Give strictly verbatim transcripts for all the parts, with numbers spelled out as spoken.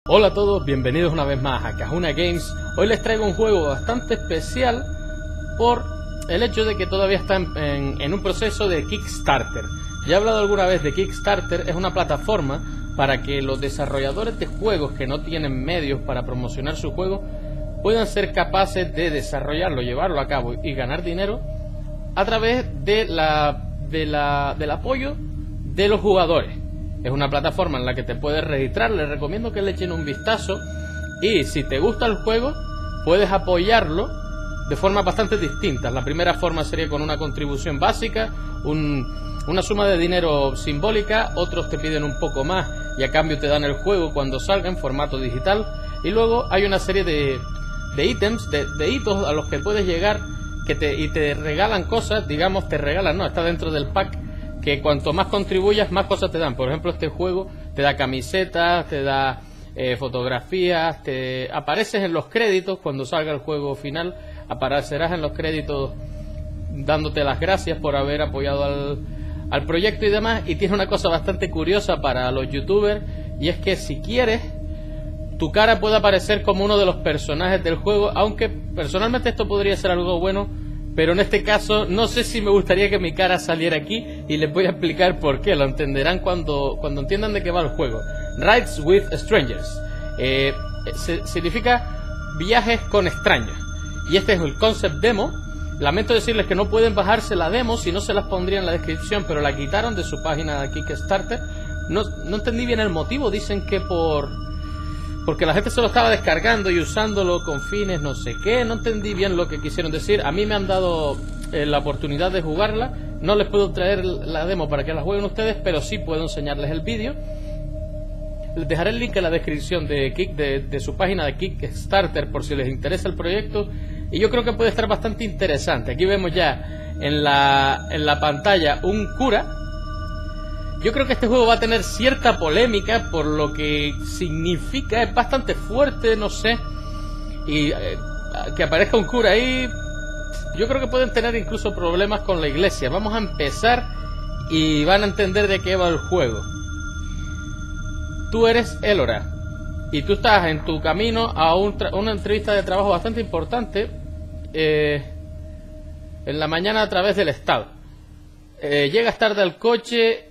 Hola a todos, bienvenidos una vez más a Kahuna Games. Hoy les traigo un juego bastante especial por el hecho de que todavía está en, en, en un proceso de Kickstarter. Ya he hablado alguna vez de Kickstarter, es una plataforma para que los desarrolladores de juegos que no tienen medios para promocionar su juego puedan ser capaces de desarrollarlo, llevarlo a cabo y ganar dinero a través de la, de la, del apoyo de los jugadores. Es una plataforma en la que te puedes registrar, les recomiendo que le echen un vistazo y si te gusta el juego puedes apoyarlo de formas bastante distintas. La primera forma sería con una contribución básica, un, una suma de dinero simbólica, otros te piden un poco más y a cambio te dan el juego cuando salga en formato digital, y luego hay una serie de, de ítems, de, de hitos a los que puedes llegar que te, y te regalan cosas, digamos te regalan, no, está dentro del pack, que cuanto más contribuyas, más cosas te dan. Por ejemplo, este juego te da camisetas, te da eh, fotografías, te apareces en los créditos cuando salga el juego final, aparecerás en los créditos dándote las gracias por haber apoyado al, al proyecto y demás. Y tiene una cosa bastante curiosa para los youtubers, y es que si quieres, tu cara puede aparecer como uno de los personajes del juego, aunque personalmente esto podría ser algo bueno, pero en este caso no sé si me gustaría que mi cara saliera aquí, y les voy a explicar por qué. Lo entenderán cuando, cuando entiendan de qué va el juego. Rides with Strangers eh, se, significa viajes con extraños, y este es el concept demo. Lamento decirles que no pueden bajarse la demo, si no se las pondría en la descripción, pero la quitaron de su página de Kickstarter. No, no entendí bien el motivo, dicen que por... porque la gente se lo estaba descargando y usándolo con fines no sé qué. No entendí bien lo que quisieron decir. A mí me han dado eh, la oportunidad de jugarla. No les puedo traer la demo para que la jueguen ustedes, pero sí puedo enseñarles el vídeo. Les dejaré el link en la descripción de, Kick, de, de su página de Kickstarter por si les interesa el proyecto. Y yo creo que puede estar bastante interesante. Aquí vemos ya en la, en la pantalla un cura. Yo creo que este juego va a tener cierta polémica por lo que significa, es bastante fuerte, no sé. Y eh, que aparezca un cura ahí, yo creo que pueden tener incluso problemas con la iglesia. Vamos a empezar y van a entender de qué va el juego. Tú eres Elora y tú estás en tu camino a un una entrevista de trabajo bastante importante eh, en la mañana a través del Estado. Eh, llegas tarde al coche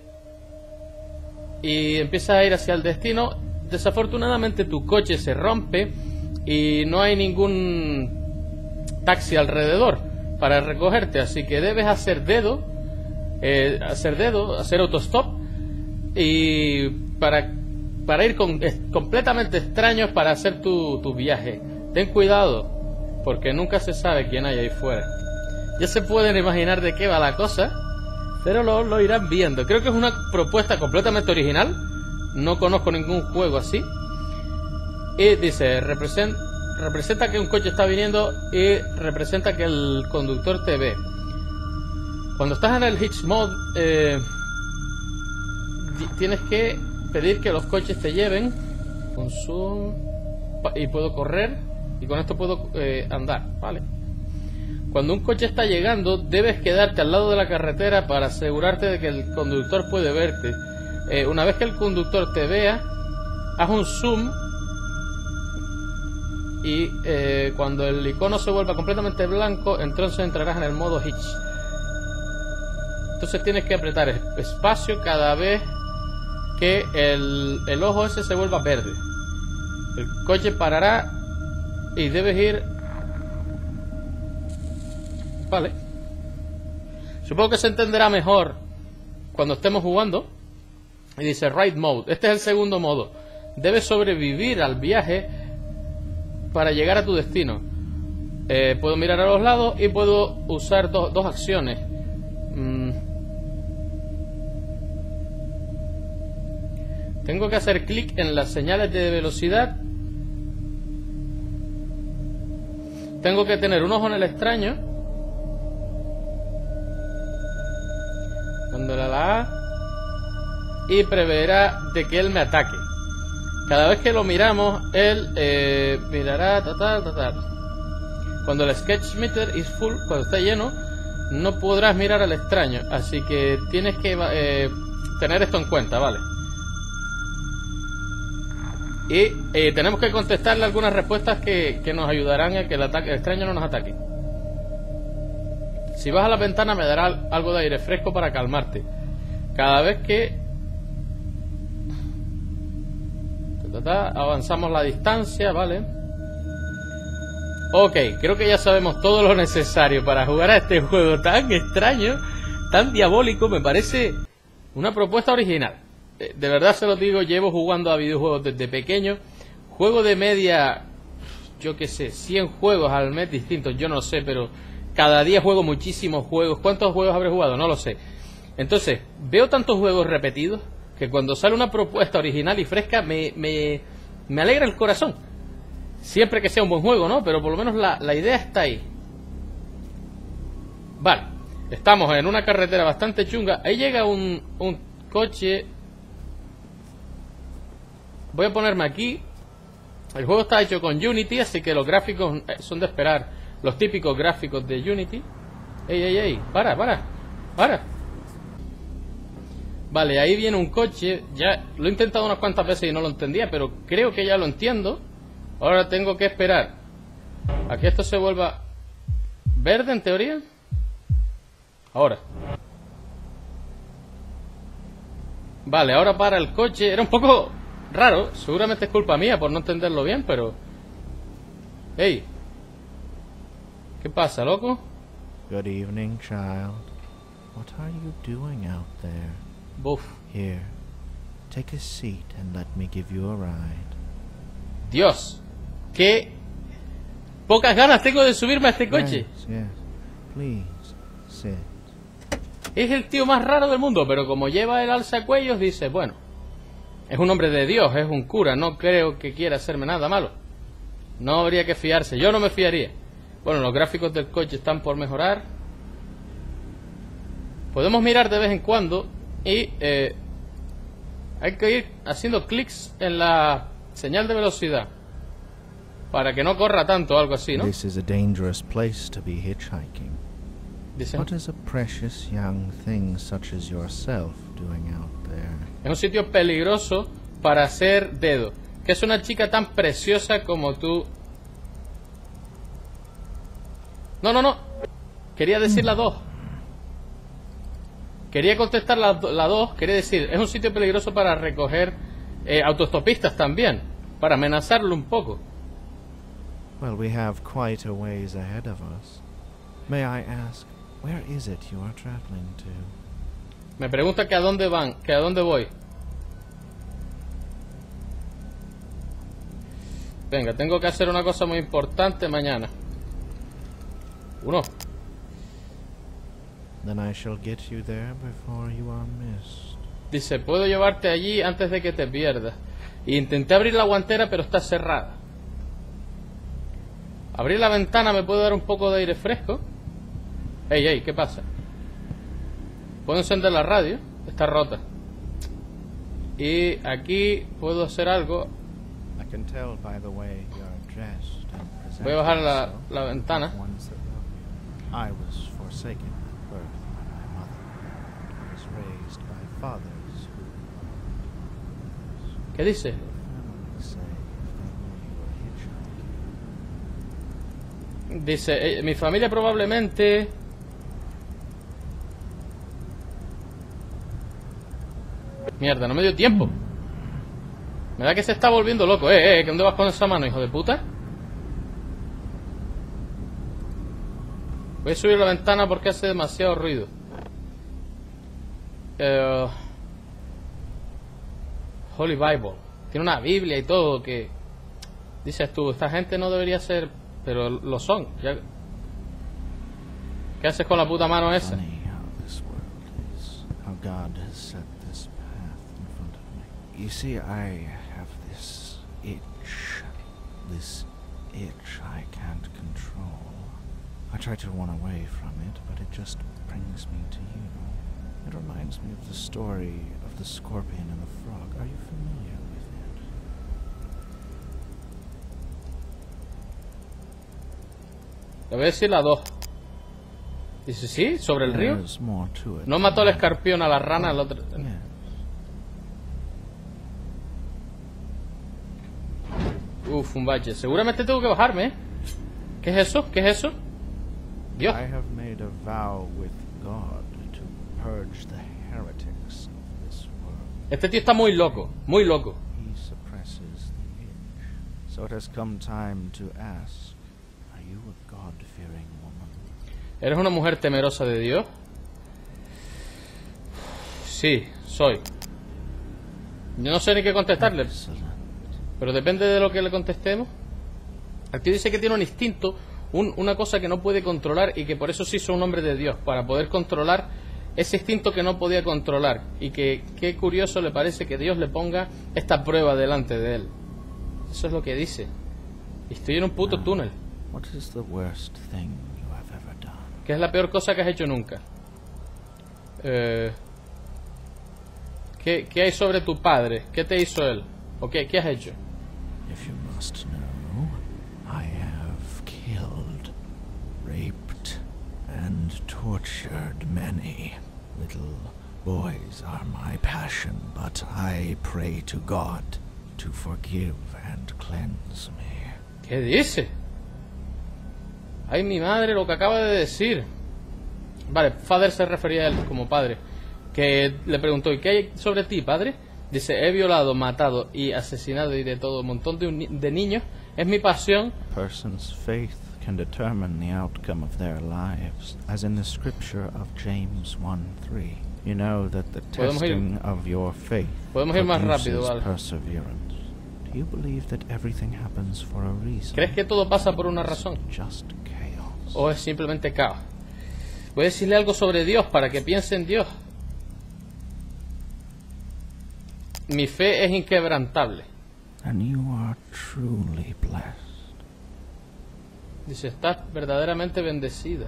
y empiezas a ir hacia el destino. Desafortunadamente tu coche se rompe y no hay ningún taxi alrededor para recogerte, así que debes hacer dedo, eh, hacer dedo, hacer autostop y para, para ir con es, completamente extraños para hacer tu, tu viaje. Ten cuidado porque nunca se sabe quién hay ahí fuera. Ya se pueden imaginar de qué va la cosa, pero lo, lo irán viendo. Creo que es una propuesta completamente original. No conozco ningún juego así. Y dice, represent, representa que un coche está viniendo y representa que el conductor te ve. Cuando estás en el Hitch Mode, eh, tienes que pedir que los coches te lleven. Con zoom, y puedo correr. Y con esto puedo eh, andar, ¿vale? Cuando un coche está llegando, debes quedarte al lado de la carretera para asegurarte de que el conductor puede verte. Eh, una vez que el conductor te vea, haz un zoom y eh, cuando el icono se vuelva completamente blanco, entonces entrarás en el modo Hitch. Entonces tienes que apretar espacio cada vez que el, el ojo ese se vuelva verde. El coche parará y debes ir... Vale. Supongo que se entenderá mejor cuando estemos jugando. Y dice Ride Mode. Este es el segundo modo. Debes sobrevivir al viaje para llegar a tu destino. Eh, puedo mirar a los lados y puedo usar do, dos acciones. Mm. Tengo que hacer clic en las señales de velocidad. Tengo que tener un ojo en el extraño. Dándole a la A y preverá de que él me ataque. Cada vez que lo miramos, él eh, mirará ta, ta, ta, ta. Cuando el sketch meter is full, cuando está lleno, no podrás mirar al extraño, así que tienes que eh, tener esto en cuenta, ¿vale? Y eh, tenemos que contestarle algunas respuestas que, que nos ayudarán a que el, ataque, el extraño no nos ataque. Si vas a la ventana me dará algo de aire fresco para calmarte. Cada vez que ta, ta, ta, avanzamos la distancia, vale. Ok, creo que ya sabemos todo lo necesario para jugar a este juego tan extraño, tan diabólico. Me parece una propuesta original. De verdad se lo digo, llevo jugando a videojuegos desde pequeño. Juego de media, yo qué sé, cien juegos al mes distintos, yo no sé, pero cada día juego muchísimos juegos. ¿Cuántos juegos habré jugado? No lo sé. Entonces, veo tantos juegos repetidos que cuando sale una propuesta original y fresca me, me, me alegra el corazón. Siempre que sea un buen juego, ¿no? Pero por lo menos la, la idea está ahí. Vale, estamos en una carretera bastante chunga. Ahí llega un, un coche. Voy a ponerme aquí. El juego está hecho con Unity, así que los gráficos son de esperar. Los típicos gráficos de Unity. Ey, ey, ey, para, para, para. Vale, ahí viene un coche. Ya lo he intentado unas cuantas veces y no lo entendía, pero creo que ya lo entiendo. Ahora tengo que esperar a que esto se vuelva verde, en teoría. Ahora. Vale, ahora para el coche. Era un poco raro, seguramente es culpa mía por no entenderlo bien, pero... Hey, ¿qué pasa, loco? Good evening, child. What are you doing out there? Buf. Here, take a seat and let me give you a ride. Dios, qué pocas ganas tengo de subirme a este coche. Yes, yes. Please, sit. Es el tío más raro del mundo, pero como lleva el alzacuellos, dice, bueno, es un hombre de Dios, es un cura, no creo que quiera hacerme nada malo. No habría que fiarse, yo no me fiaría. Bueno, los gráficos del coche están por mejorar. Podemos mirar de vez en cuando y eh, hay que ir haciendo clics en la señal de velocidad para que no corra tanto o algo así, ¿no? This is a dangerous place to be hitchhiking. Dice, What is a precious young thing such as yourself doing out there? es un sitio peligroso para hacer dedo. Que es una chica tan preciosa como tú. No, no, no. Quería decir la dos. Quería contestar la, la dos. Quería decir, es un sitio peligroso para recoger eh, autostopistas también. Para amenazarlo un poco. Well, we have quite a ways ahead of us. May I ask, where is it you are traveling to? Me pregunta que a dónde van, que a dónde voy. Venga, tengo que hacer una cosa muy importante mañana. Uno. Then I shall get you there before you are missed. Dice, puedo llevarte allí antes de que te pierdas. Y intenté abrir la guantera, pero está cerrada. Abrir la ventana me puede dar un poco de aire fresco. Ey, ey, ¿qué pasa? Puedo encender la radio. Está rota. Y aquí puedo hacer algo. I can tell by the way you're dressed and present Voy a bajar la, yourself la ventana. like ones that love you. I was forsaken at birth by my mother. I was raised by fathers who... ¿Qué dice? Your family say if they knew you were hitchhiking. Dice, eh, mi familia probablemente... Mierda, no me dio tiempo. Me da que se está volviendo loco. Eh, eh, ¿dónde vas con esa mano, hijo de puta? Voy a subir la ventana porque hace demasiado ruido. Eh, Holy Bible. Tiene una Biblia y todo que... Dices tú, esta gente no debería ser... Pero lo son. Ya... ¿Qué haces con la puta mano esa? Funny how this world is, how God has set this path in front of me. You see, I have this itch, this itch I can't control. I try to run away from it, but it just brings me to you. It reminds me of the story of the scorpion and the frog. Are you familiar with it? Le voy a decir la dos. Dice, sí, sobre el río. There's more to it No mató al escarpión, a la rana, al otro. Yes. Uf, un bache. Seguramente tengo que bajarme, ¿eh? ¿Qué es eso? ¿Qué es eso? Dios. I have made a vow with God to purge the heretics of this world. Este tío está muy loco, muy loco. He suppresses the itch. So it has come time to ask, are you a God-fearing woman? ¿Eres una mujer temerosa de Dios? Sí, soy. Yo no sé ni qué contestarle, Excellent. pero depende de lo que le contestemos. El tío dice que tiene un instinto, un, una cosa que no puede controlar y que por eso se hizo un hombre de Dios, para poder controlar ese instinto que no podía controlar. Y que qué curioso le parece que Dios le ponga esta prueba delante de él. Eso es lo que dice. Y estoy en un puto túnel. What is the worst thing you have ever done? ¿Qué es la peor cosa que has hecho nunca? Eh, ¿qué, ¿Qué hay sobre tu padre? ¿Qué te hizo él? ¿O qué, qué has hecho? If you must know, I have killed, raped, and tortured many. Little boys are my passion, but I pray to God to forgive and cleanse me. ¿Qué dice? Ay, mi madre, lo que acaba de decir. Vale, Father se refería a él como padre. Que le preguntó, ¿y qué hay sobre ti, padre? Dice, he violado, matado y asesinado y de todo un montón de, un, de niños. Es mi pasión. A person's faith can determine the outcome of their lives, as in the scripture of James one three. You know that the Podemos ir- testing of your faith Podemos ir más rápido, produces vale. perseverance. Do you believe that everything happens for a reason? ¿Crees que todo pasa por una razón? Just chaos. ¿O es simplemente caos? Voy a decirle algo sobre Dios para que piense en Dios. Mi fe es inquebrantable. And you are truly blessed. Dice, estás verdaderamente bendecida.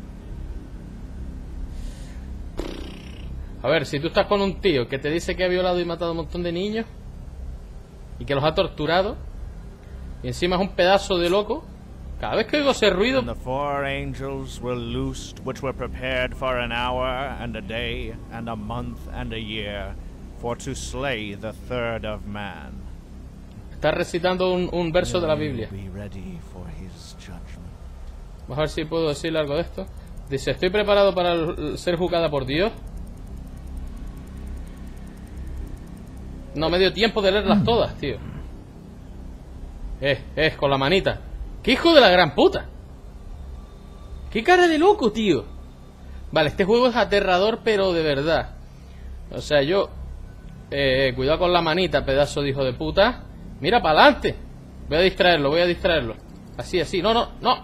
A ver, si tú estás con un tío que te dice que ha violado y matado a un montón de niños y que los ha torturado y encima es un pedazo de loco, cada vez que oigo ese ruido, And the four angels were loosed, which were prepared for an hour, and a day, and a month, and a year, for to slay the third of man. está recitando un, un verso de la Biblia. Be ready for his judgment. Vamos a ver si puedo decirle algo de esto. Dice, estoy preparado para l- ser juzgada por Dios. No me dio tiempo de leerlas todas, tío. Eh, eh, con la manita. ¡Qué hijo de la gran puta! ¡Qué cara de loco, tío! Vale, este juego es aterrador, pero de verdad. O sea, yo... Eh, cuidado con la manita, pedazo de hijo de puta. Mira, para adelante. Voy a distraerlo, voy a distraerlo. Así, así. No, no, no.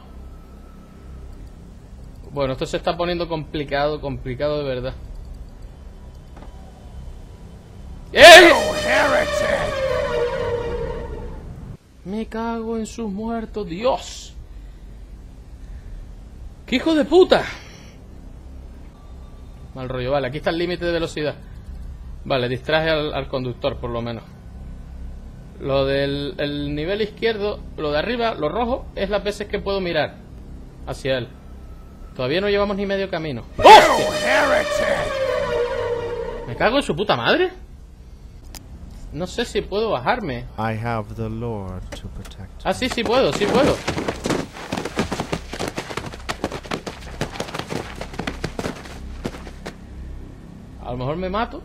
Bueno, esto se está poniendo complicado, complicado de verdad. ¡Eh! Me cago en sus muertos, Dios. ¡Qué hijo de puta! Mal rollo, vale, aquí está el límite de velocidad. Vale, distraje al, al conductor por lo menos. Lo del el nivel izquierdo, lo de arriba, lo rojo, es las veces que puedo mirar hacia él. Todavía no llevamos ni medio camino. ¡Hostia! ¿Me cago en su puta madre? No sé si puedo bajarme. I have the Lord to protect. Ah, sí, sí puedo, sí puedo. A lo mejor me mato.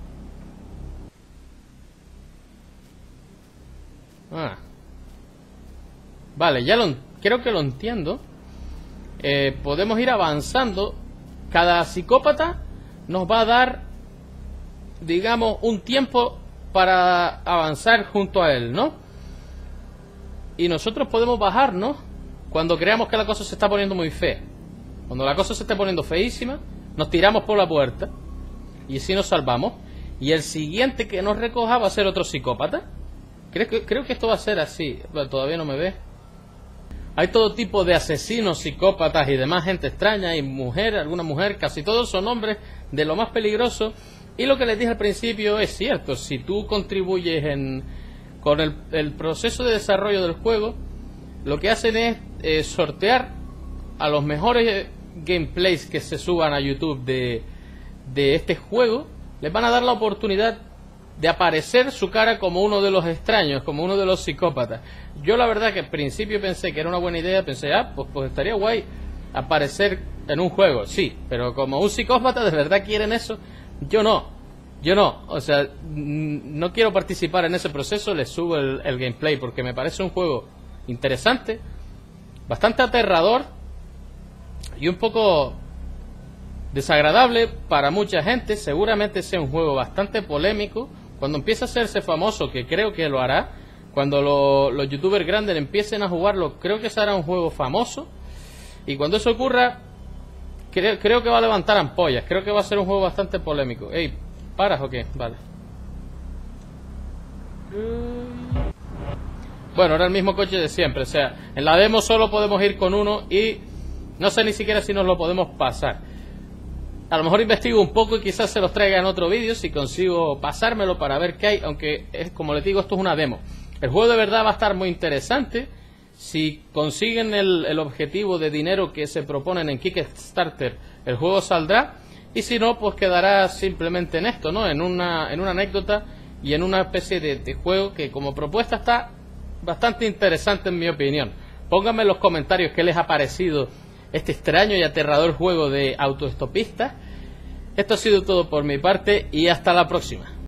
Ah. Vale, ya lo en- creo que lo entiendo. Eh, podemos ir avanzando. Cada psicópata nos va a dar, digamos, un tiempo para avanzar junto a él, ¿no? Y nosotros podemos bajarnos cuando creamos que la cosa se está poniendo muy fea. Cuando la cosa se está poniendo feísima, nos tiramos por la puerta y así nos salvamos. Y el siguiente que nos recoja va a ser otro psicópata. Creo que, creo que esto va a ser así. Bueno, todavía no me ve. Hay todo tipo de asesinos, psicópatas y demás gente extraña, y mujer, alguna mujer, casi todos son hombres de lo más peligroso. Y lo que les dije al principio es cierto. Si tú contribuyes en, con el, el proceso de desarrollo del juego, lo que hacen es eh, sortear a los mejores gameplays que se suban a YouTube de, de este juego. Les van a dar la oportunidad de aparecer su cara como uno de los extraños, como uno de los psicópatas. Yo la verdad que al principio pensé que era una buena idea, pensé, ah, pues, pues estaría guay aparecer en un juego, sí, pero como un psicópata, ¿de verdad quieren eso? Yo no, yo no, o sea, no quiero participar en ese proceso, les subo el, el gameplay porque me parece un juego interesante, bastante aterrador y un poco desagradable para mucha gente. Seguramente sea un juego bastante polémico. Cuando empiece a hacerse famoso, que creo que lo hará, cuando lo, los youtubers grandes empiecen a jugarlo, creo que será un juego famoso. Y cuando eso ocurra, creo, creo que va a levantar ampollas. Creo que va a ser un juego bastante polémico. Ey, ¿paras o qué? Vale. Bueno, era el mismo coche de siempre. O sea, en la demo solo podemos ir con uno y no sé ni siquiera si nos lo podemos pasar. A lo mejor investigo un poco y quizás se los traiga en otro vídeo si consigo pasármelo para ver qué hay, aunque es, como les digo, esto es una demo. El juego de verdad va a estar muy interesante. Si consiguen el, el objetivo de dinero que se proponen en Kickstarter, el juego saldrá. Y si no, pues quedará simplemente en esto, ¿no? En una, en una anécdota y en una especie de, de juego que como propuesta está bastante interesante en mi opinión. Pónganme en los comentarios qué les ha parecido este extraño y aterrador juego de autoestopistas. Esto ha sido todo por mi parte y hasta la próxima.